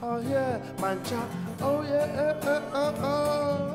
oh yeah, mancha, oh yeah,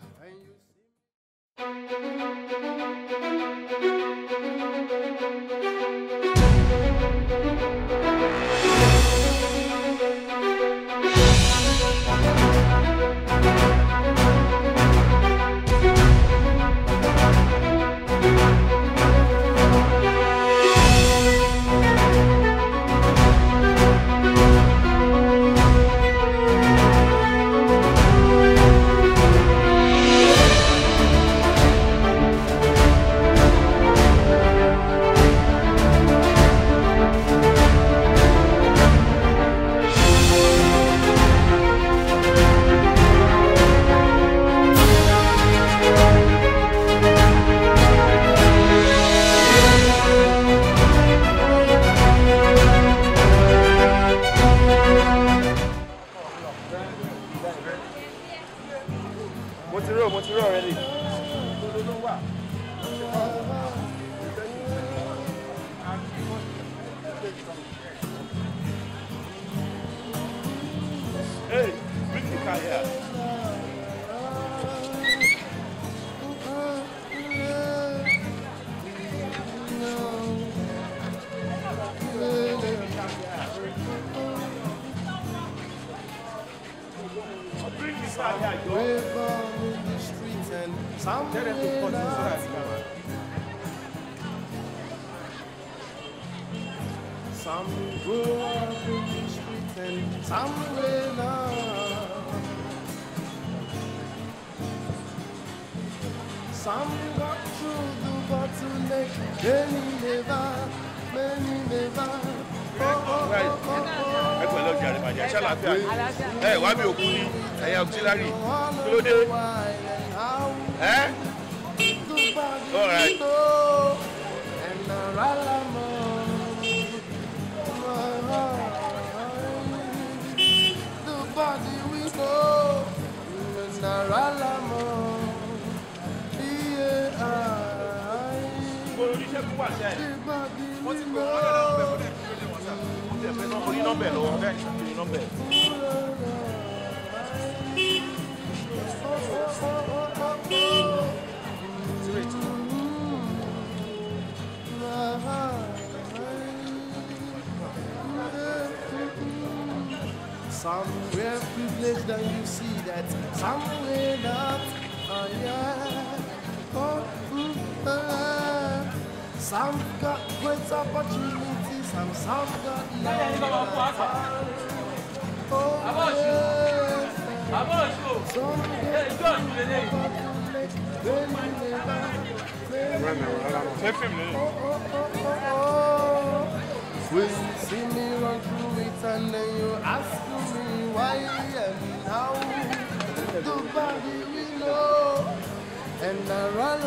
Montiro already. Hey, bring the car here. Some grew up in the streets and some will not. Some got through the bottleneck, many never. Hey, why be Okuni? I auxiliary. Claude. Eh? All right. The body we know, somewhere privileged and you see that, somewhere not, oh yeah, some got great opportunities, some got when you see me run through it and then you ask me why and how, the body we know and the run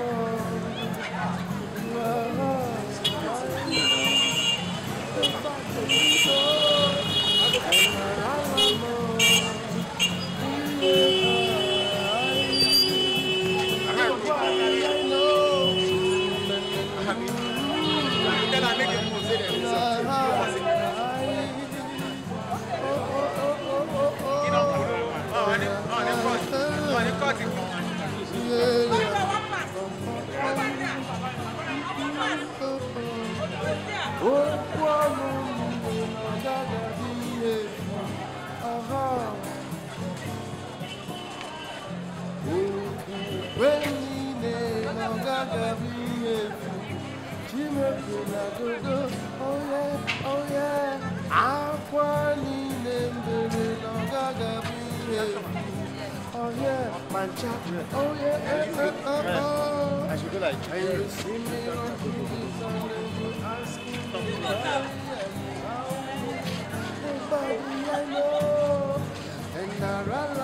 oh yeah, oh yeah, mancha, oh yeah, I should go like, and you see me on TV, and you ask me, nobody I know, and I run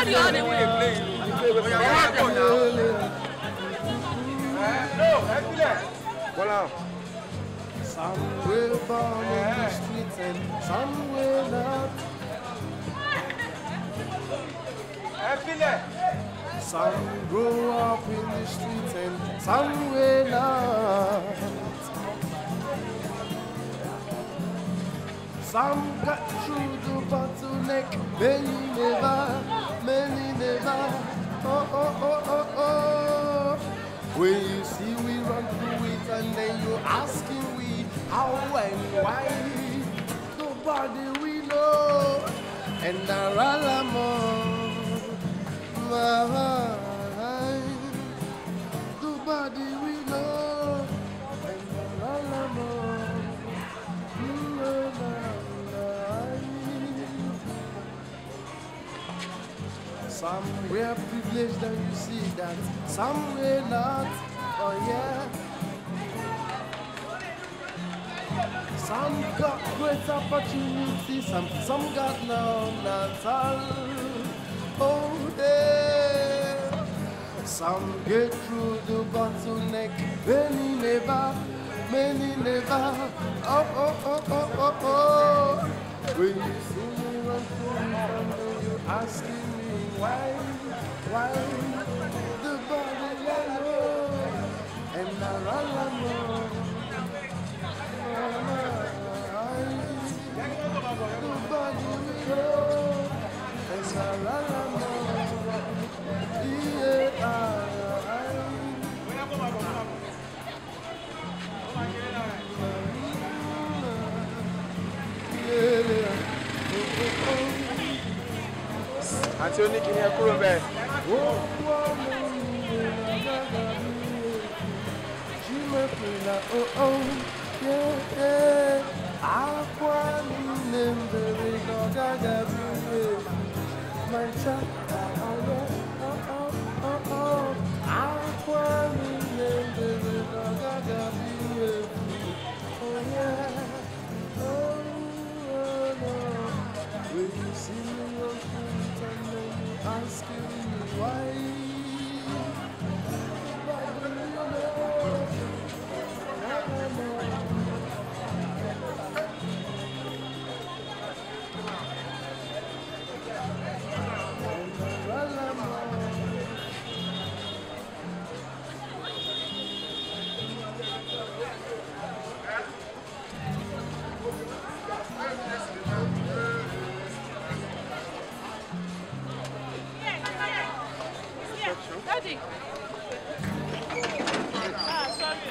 Some will born in the streets and some will not. Some grow up in the streets and some will not. Some got through the bottleneck, many never. Oh, oh, oh, oh, oh. When you see we run through it and then you're asking we how and why, nobody we know, and Aralamo, nobody we know, and Aralamo. Some were privileged and you see that, some were not, oh yeah. Some got great opportunities, some got none at all, oh yeah. Some get through the bottleneck, many never, oh, oh, oh, oh, oh, oh. When you see me run through and you're asking why the body yellow and the ralamo, the body yellow and the ralamo, Àti oníkìní ẹ kúrò bẹ́ẹ̀. Asking me why. Daddy. Sorry.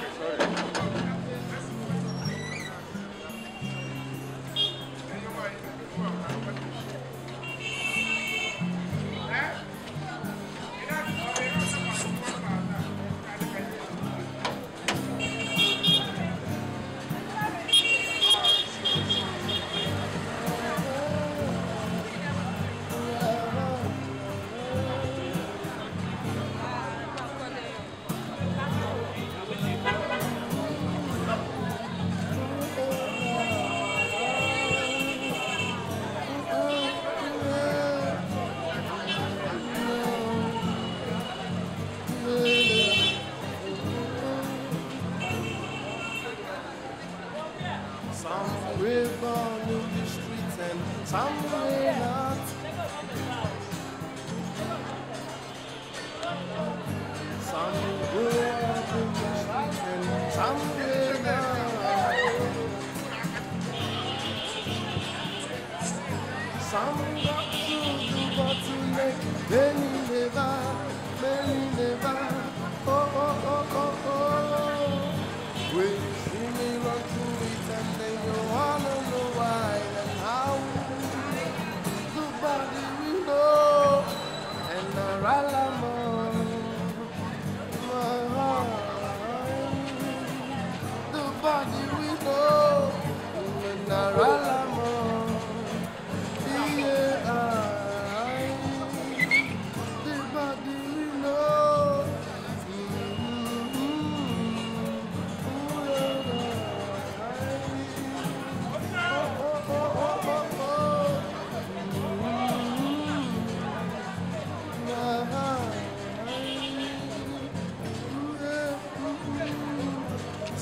Some were born in the streets and some were not. Some grew up in the streets and some were not. Some got through the bottleneck, many never. Oh, oh, oh, oh, oh. When you see me run through it and then you wanna know why and how,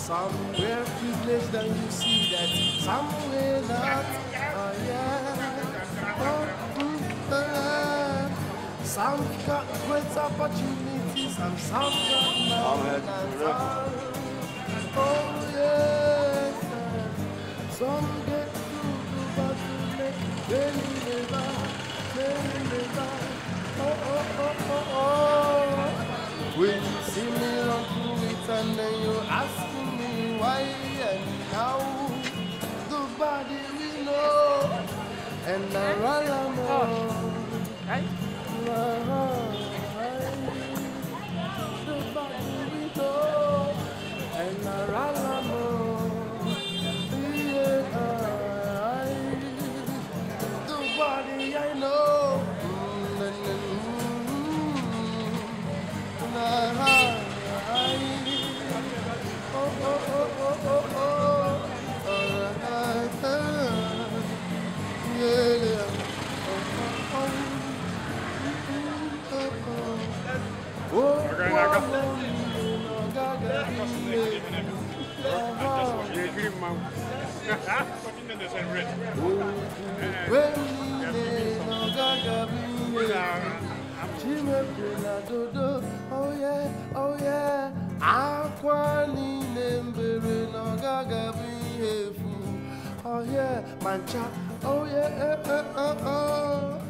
Somewhere privileged and you see that. Somewhere not. Oh yeah. Some got great opportunities and some got none. Oh yes. Some get through but they never. Oh. When you see me run through it and then you're asking me why and how, the body we know and the ralamo. The body we know and the ralamo. The body I know. Oh yeah, Aquani Nembere no Gagabi Hefu. Oh yeah, Mancha. Oh yeah,